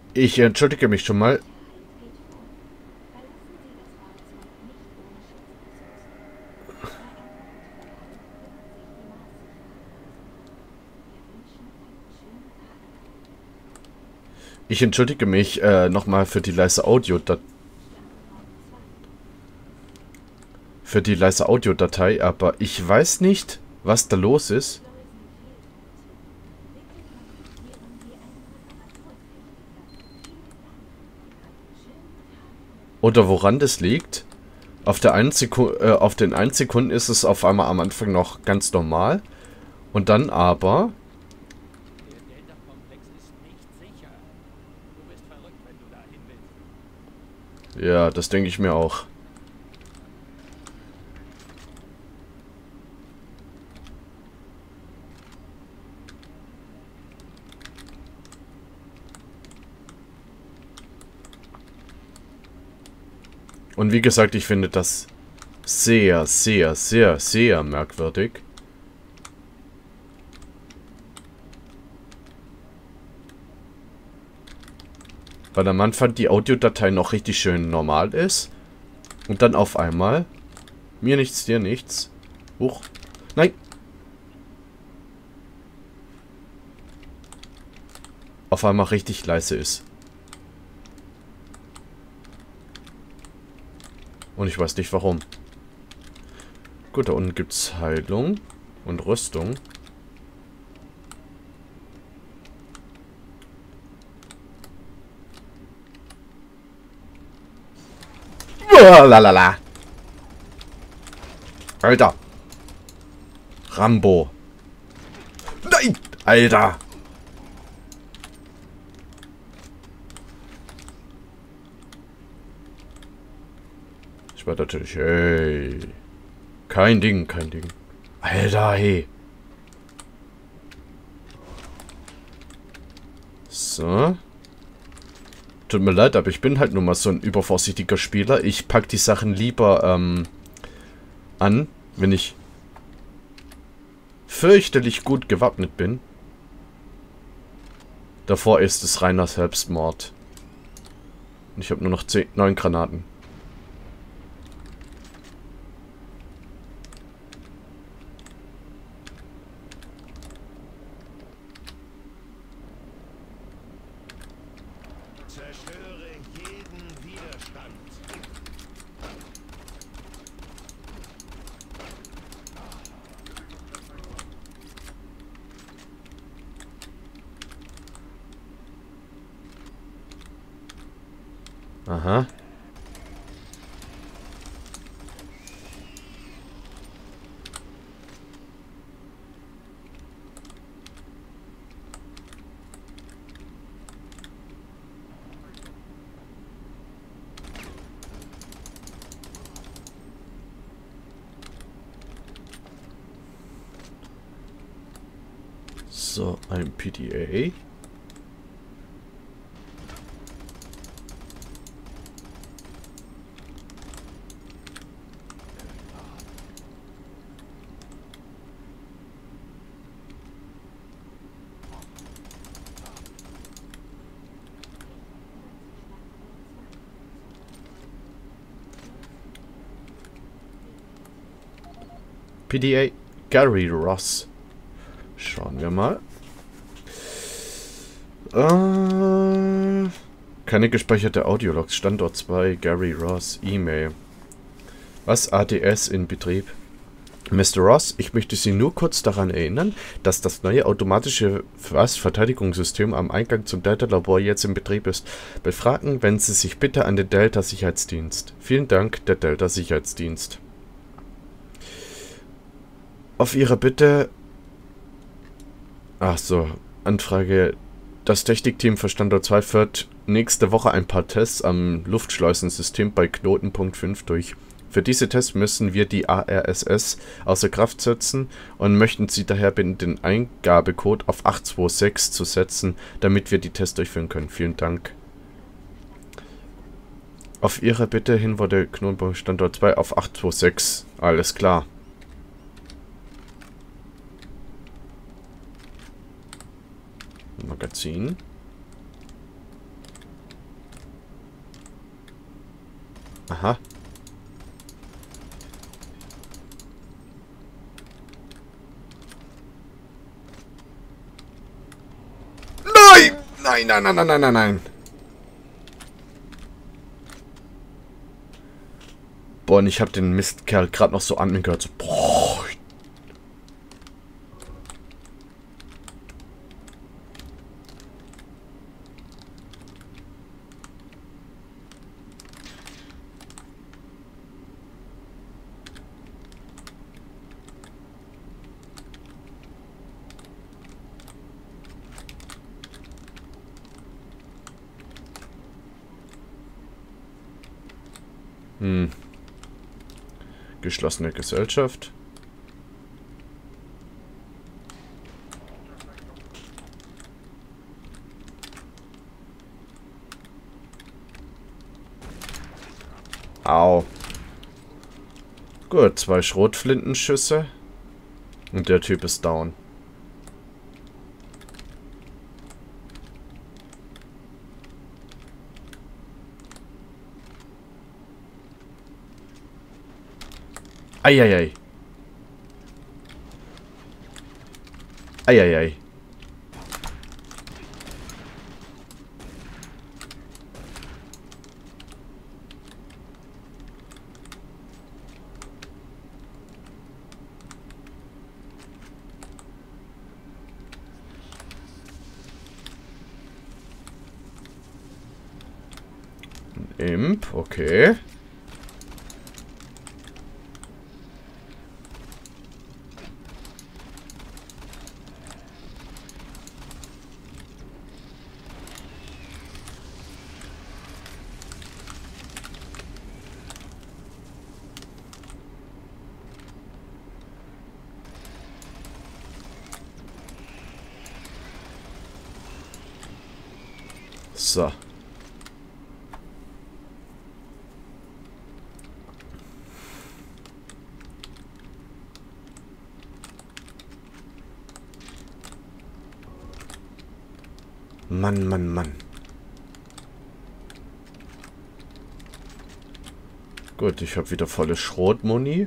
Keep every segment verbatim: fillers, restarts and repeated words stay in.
Ich entschuldige mich schon mal. Ich entschuldige mich äh, nochmal für die leise Audio für die leise Audiodatei, aber ich weiß nicht, was da los ist. Oder woran das liegt. Auf der einen Seku äh, auf den einen Sekunden ist es auf einmal am Anfang noch ganz normal. Und dann aber... Ja, das denke ich mir auch. Und wie gesagt, ich finde das sehr, sehr, sehr, sehr merkwürdig. Weil am Anfang die Audiodatei noch richtig schön normal ist. Und dann auf einmal... Mir nichts, dir nichts. Huch. Nein! Auf einmal richtig leise ist. Und ich weiß nicht warum. Gut, da unten gibt es Heilung und Rüstung. Oh, lalala. Alter. Rambo. Nein! Alter. Ich war natürlich... Hey. Kein Ding, kein Ding. Alter, hey. So. Tut mir leid, aber ich bin halt nun mal so ein übervorsichtiger Spieler. Ich pack die Sachen lieber ähm, an, wenn ich fürchterlich gut gewappnet bin. Davor ist es reiner Selbstmord. Und ich habe nur noch zehn, neun Granaten. Zerstöre jeden Widerstand. Aha. So, ein P D A. P D A Gary Ross. Schauen wir mal. Äh, keine gespeicherte Audiologs. Standort zwei. Gary Ross. E-Mail. Was? A D S in Betrieb. Mister Ross, ich möchte Sie nur kurz daran erinnern, dass das neue automatische was, Verteidigungssystem am Eingang zum Delta-Labor jetzt in Betrieb ist. Befragen, wenden Sie sich bitte an den Delta-Sicherheitsdienst. Vielen Dank, der Delta-Sicherheitsdienst. Auf Ihre Bitte... Ach so, Anfrage. Das Technikteam für Standort zwei führt nächste Woche ein paar Tests am Luftschleusensystem bei Knotenpunkt fünf durch. Für diese Tests müssen wir die A R S S außer Kraft setzen und möchten Sie daher bitten, den Eingabecode auf acht zwei sechs zu setzen, damit wir die Tests durchführen können. Vielen Dank. Auf Ihre Bitte hin wurde Knotenpunkt Standort zwei auf acht zwei sechs. Alles klar. Magazin. Aha. Nein! Nein, nein, nein, nein, nein, nein, nein. Boah, und ich hab den Mistkerl gerade noch so an mir gehört. So, boah. Hm. Geschlossene Gesellschaft. Au. Gut, zwei Schrotflintenschüsse. Und der Typ ist down. Eieiei. Eieiei. Imp, okay. So. Mann, Mann, Mann. Gut, ich habe wieder volle Schrotmuni.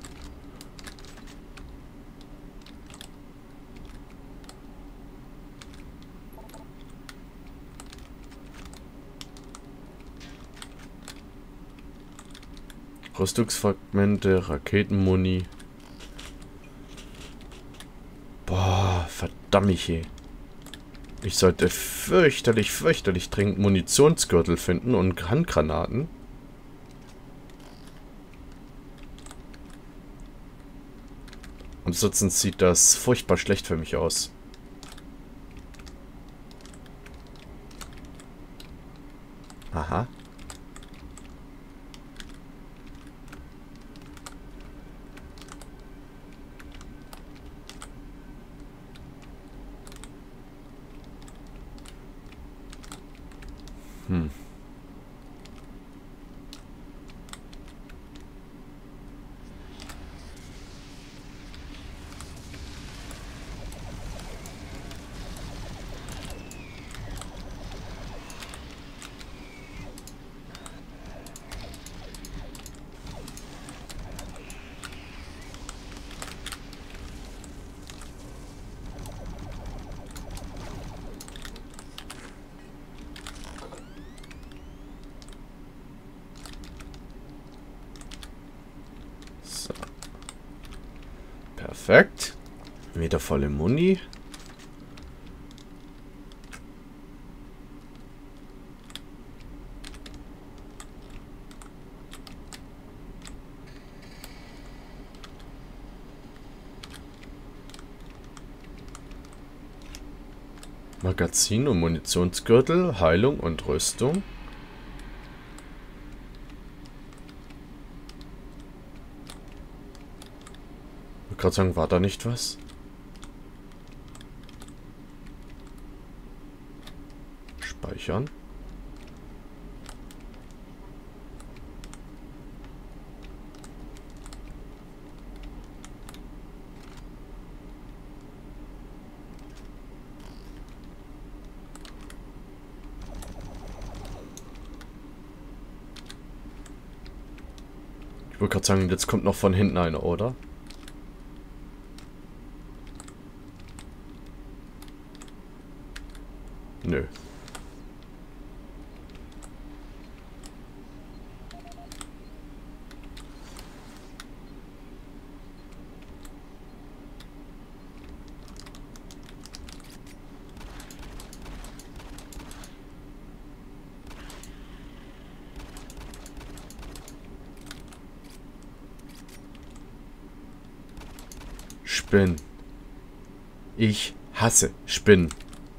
Rüstungsfragmente, Raketenmuni. Boah, verdammt je. Ich sollte fürchterlich, fürchterlich dringend Munitionsgürtel finden und Handgranaten. Ansonsten sieht das furchtbar schlecht für mich aus. Aha. Hm. So. Perfekt. Wieder volle Muni. Magazin und Munitionsgürtel, Heilung und Rüstung. Ich wollte gerade sagen, war da nicht was? Speichern. Ich wollte gerade sagen, jetzt kommt noch von hinten einer, oder? Nö. Spinnen. Ich hasse Spinnen.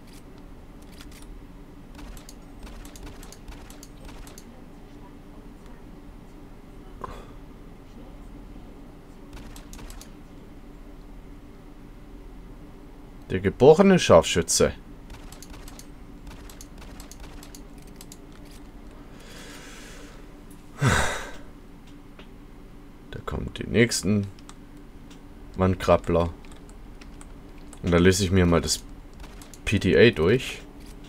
Der geborene Scharfschütze. Da kommen die nächsten Wandkrabbler. Und da lese ich mir mal das P D A durch.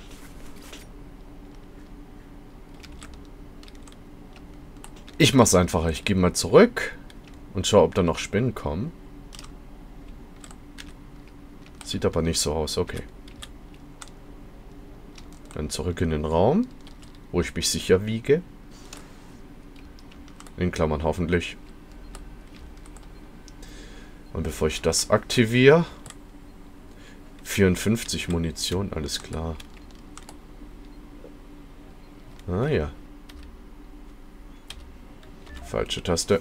Ich mach's einfacher. Ich gehe mal zurück und schaue, ob da noch Spinnen kommen. Sieht aber nicht so aus. Okay. Dann zurück in den Raum, wo ich mich sicher wiege. In Klammern hoffentlich. Und bevor ich das aktiviere, vierundfünfzig Munition, alles klar. Ah ja. Falsche Taste.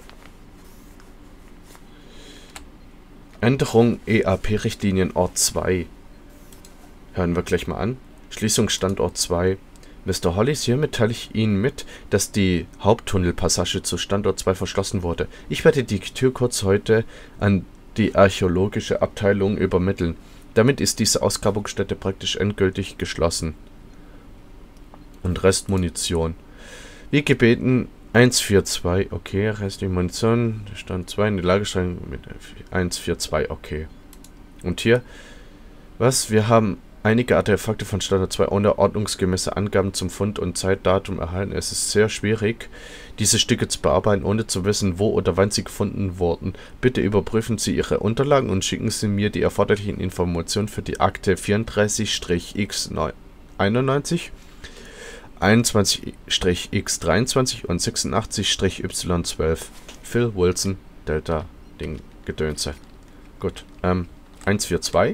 Änderung E A P-Richtlinien Ort zwei. Hören wir gleich mal an. Schließungsstandort zwei. Mister Hollis, hiermit teile ich Ihnen mit, dass die Haupttunnelpassage zu Standort zwei verschlossen wurde. Ich werde die Tür kurz heute an die archäologische Abteilung übermitteln. Damit ist diese Ausgrabungsstätte praktisch endgültig geschlossen. Und Restmunition. Wie gebeten, eins vier zwei, okay, restliche Munition, Stand zwei in die Lagerstellung mit eins vier zwei, okay. Und hier, was? Wir haben einige Artefakte von Standort zwei ohne ordnungsgemäße Angaben zum Fund und Zeitdatum erhalten. Es ist sehr schwierig, diese Stücke zu bearbeiten, ohne zu wissen, wo oder wann sie gefunden wurden. Bitte überprüfen Sie Ihre Unterlagen und schicken Sie mir die erforderlichen Informationen für die Akte vierunddreißig X einundneunzig, einundzwanzig X dreiundzwanzig und sechsundachtzig Y zwölf. Phil Wilson, Delta, Ding, Gedönse. Gut, ähm, eins vier zwei.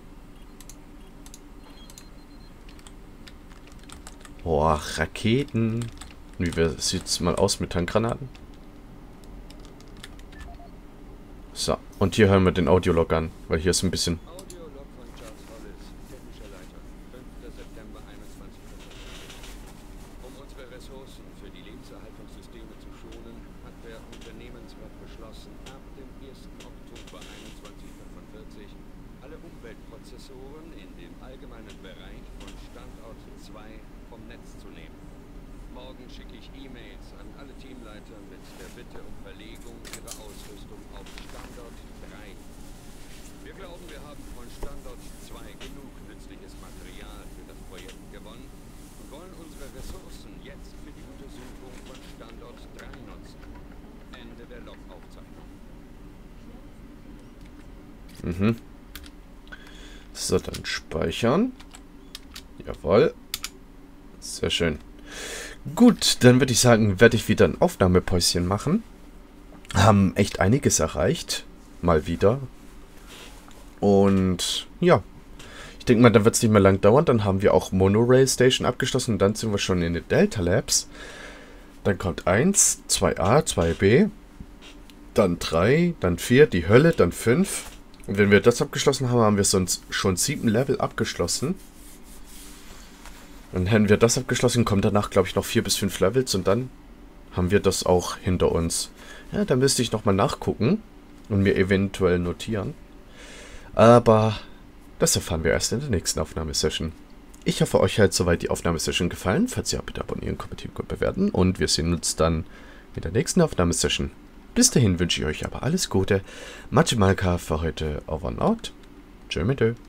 Boah, Raketen. Wie sieht es mal aus mit Tankgranaten? So, und hier hören wir den Audiolog an, weil hier ist ein bisschen... Audiolog von Charles Hollis, technischer Leiter, fünfter September einundzwanzig. Um unsere Ressourcen für die Lebenserhaltungssysteme zu schonen, hat der Unternehmensrat beschlossen, ab dem ersten Oktober einundzwanzig fünfundvierzig alle Umweltprozessoren in dem allgemeinen Bereich von Standort zwei vom Netz zu nehmen. Morgen schicke ich E-Mails an alle Teamleiter mit der Bitte um Verlegung ihrer Ausrüstung auf Standort drei. Wir glauben, wir haben von Standort zwei genug nützliches Material für das Projekt gewonnen und wollen unsere Ressourcen jetzt für die Untersuchung von Standort drei nutzen. Ende der Log-Aufzeichnung. Mhm. So, dann speichern. Jawohl. Sehr schön. Gut, dann würde ich sagen, werde ich wieder ein Aufnahmepäuschen machen. Haben echt einiges erreicht. Mal wieder. Und ja. Ich denke mal, dann wird es nicht mehr lang dauern. Dann haben wir auch Monorail Station abgeschlossen. Und dann sind wir schon in den Delta Labs. Dann kommt eins, zwei a, zwei b. Dann drei, dann vier, die Hölle, dann fünf. Und wenn wir das abgeschlossen haben, haben wir sonst schon sieben Level abgeschlossen. Dann hätten wir das abgeschlossen, kommen danach, glaube ich, noch vier bis fünf Levels und dann haben wir das auch hinter uns. Ja, da müsste ich nochmal nachgucken und mir eventuell notieren. Aber das erfahren wir erst in der nächsten Aufnahmesession. Ich hoffe, euch hat soweit die Aufnahmesession gefallen. Falls ja, bitte abonnieren, kommentieren und bewerten. Und wir sehen uns dann in der nächsten Aufnahmesession. Bis dahin wünsche ich euch aber alles Gute. Matschmalka für heute over and out. Tschö mit Ö.